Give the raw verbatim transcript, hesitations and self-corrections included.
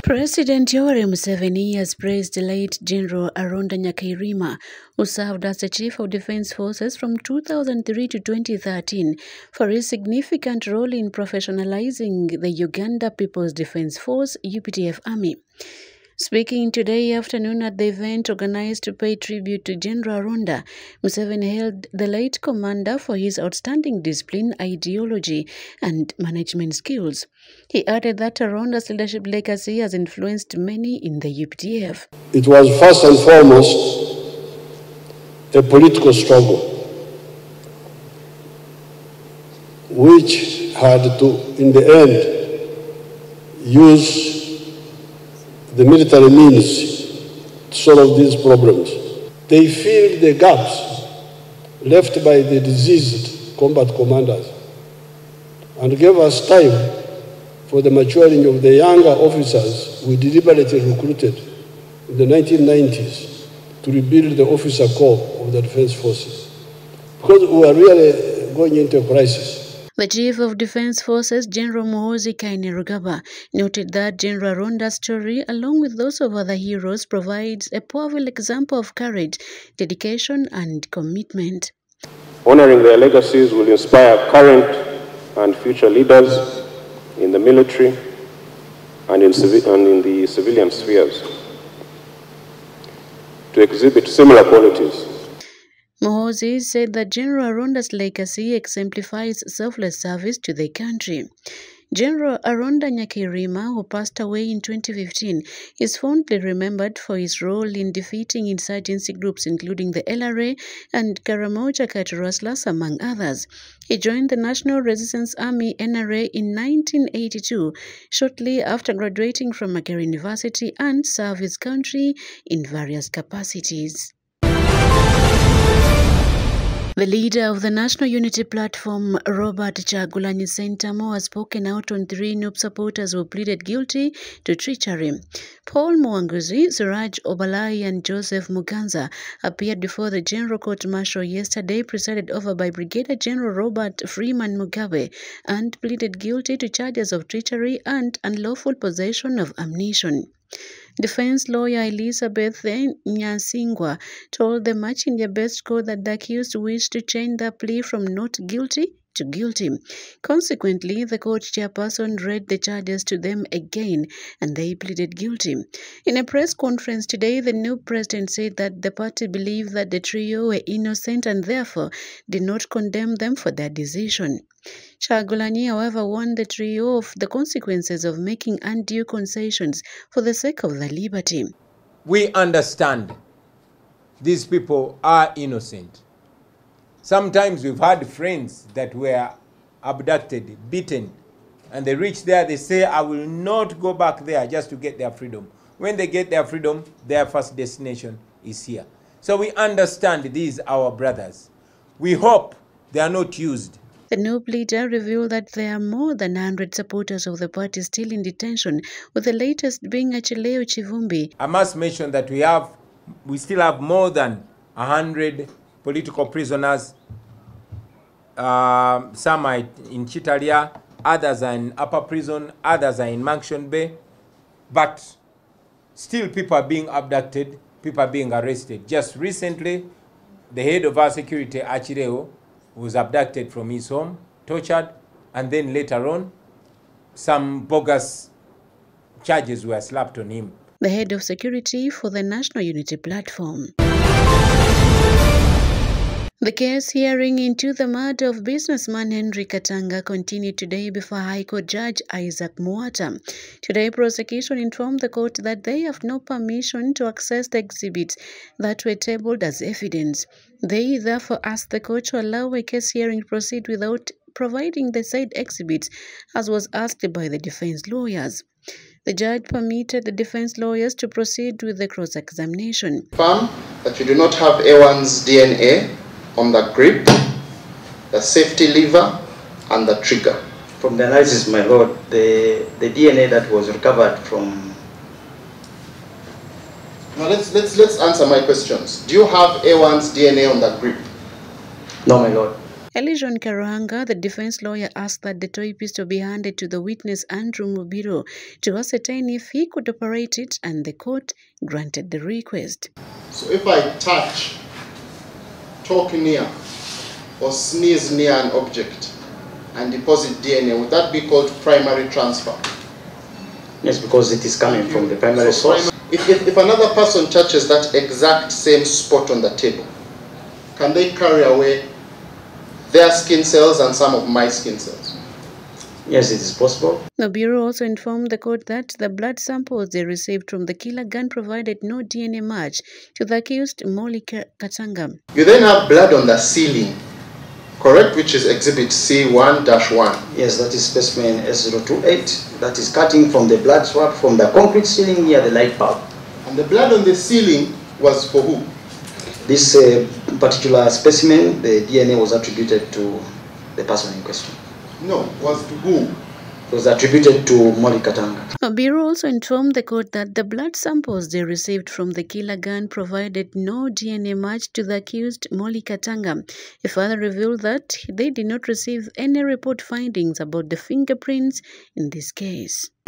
President Yoweri Museveni has praised the late General Aronda Nyakairima, who served as the Chief of Defence Forces from two thousand three to twenty thirteen, for his significant role in professionalizing the Uganda People's Defence Force U P D F Army. Speaking today afternoon at the event organized to pay tribute to General Aronda, Museveni hailed the late commander for his outstanding discipline, ideology, and management skills. He added that Aronda's leadership legacy has influenced many in the U P D F. It was first and foremost a political struggle which had to, in the end, use the military means to solve these problems. They filled the gaps left by the diseased combat commanders and gave us time for the maturing of the younger officers we deliberately recruited in the nineteen nineties to rebuild the officer corps of the Defence Forces, because we were really going into a crisis. The Chief of Defence Forces, General Muhoozi Kainerugaba, noted that General Aronda's story, along with those of other heroes, provides a powerful example of courage, dedication, and commitment. Honoring their legacies will inspire current and future leaders in the military and in, and in the civilian spheres to exhibit similar qualities. Muhoozi said that General Aronda's legacy exemplifies selfless service to the country. General Aronda Nyakairima, who passed away in twenty fifteen, is fondly remembered for his role in defeating insurgency groups including the L R A and Karamoja Katurancelas, among others. He joined the National Resistance Army N R A in nineteen eighty-two, shortly after graduating from Makerere University, and served his country in various capacities. The leader of the National Unity Platform, Robert Kyagulanyi Ssentamu, has spoken out on three N U P supporters who pleaded guilty to treachery. Paul Mwanguzi, Suraj Obalai, and Joseph Muganza appeared before the General Court Martial yesterday, presided over by Brigadier General Robert Freeman Mugabe, and pleaded guilty to charges of treachery and unlawful possession of ammunition. Defense lawyer Elizabeth Nyasingwa told the March in Their Best Court that the accused wished to change their plea from not guilty to guilty. Consequently, the court chairperson read the charges to them again, and they pleaded guilty. In a press conference today, the new president said that the party believed that the trio were innocent and therefore did not condemn them for their decision. Kyagulanyi, however, warned the trio of the consequences of making undue concessions for the sake of their liberty. We understand these people are innocent. Sometimes we've had friends that were abducted, beaten, and they reach there, they say, I will not go back there just to get their freedom. When they get their freedom, their first destination is here. So we understand these are our brothers. We hope they are not used. The N U P leader revealed that there are more than one hundred supporters of the party still in detention, with the latest being Achileo Chivumbi. I must mention that we have, we still have more than one hundred political prisoners. Uh, some are in Chitalia, others are in Upper Prison, others are in Mansion Bay. But still people are being abducted, people are being arrested. Just recently, the head of our security, Achileo, was abducted from his home, tortured, and then later on, some bogus charges were slapped on him. The head of security for the National Unity Platform. The case hearing into the murder of businessman Henry Katanga continued today before High Court Judge Isaac Muata. Today, prosecution informed the court that they have no permission to access the exhibits that were tabled as evidence. They therefore asked the court to allow a case hearing to proceed without providing the said exhibits, as was asked by the defense lawyers. The judge permitted the defense lawyers to proceed with the cross-examination. Confirm that you do not have A one's D N A on the grip, the safety lever, and the trigger. From the analysis, my lord, the, the D N A that was recovered from... Now let's, let's, let's answer my questions. Do you have A one's D N A on the grip? No, my lord. Elijon Karuhanga, the defense lawyer, asked that the toy pistol be handed to the witness Andrew Mubiro to ascertain if he could operate it, and the court granted the request. So if I touch, talk near, or sneeze near an object and deposit D N A, would that be called primary transfer? Yes, because it is coming from the primary so source. If, if, if another person touches that exact same spot on the table, can they carry away their skin cells and some of my skin cells? Yes, it is possible. The Bureau also informed the court that the blood samples they received from the killer gun provided no D N A match to the accused Molly Katanga. You then have blood on the ceiling, correct, which is Exhibit C one dash one. Yes, that is specimen S zero two eight. That is cutting from the blood swab from the concrete ceiling near the light bulb. And the blood on the ceiling was for who? This uh, particular specimen, the D N A was attributed to the person in question. No, was to who? It was attributed to Molly Katanga. The Bureau also informed the court that the blood samples they received from the killer gun provided no D N A match to the accused Molly Katanga. It further revealed that they did not receive any report findings about the fingerprints in this case.